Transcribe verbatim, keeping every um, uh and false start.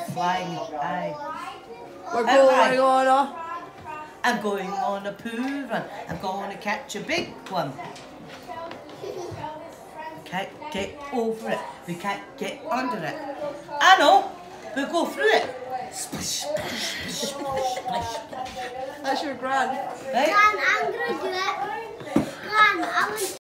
flying high. We're How going high? on a... I'm going on a poo run. I'm going to catch a big one. Can't get over it. We can't get under it. I know. We'll go through it. Splish, splish, splish, splish, splish, splish. That's your gran. Right? Gran, I'm gonna do it. Gran, I want